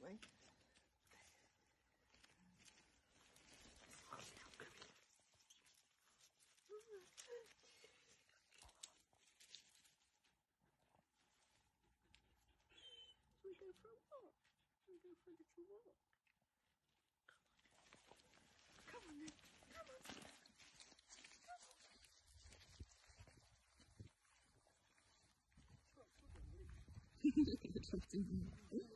we? Shall we go for a walk? Shall we go for a little walk? Come on then. Come on. Look at the trusting.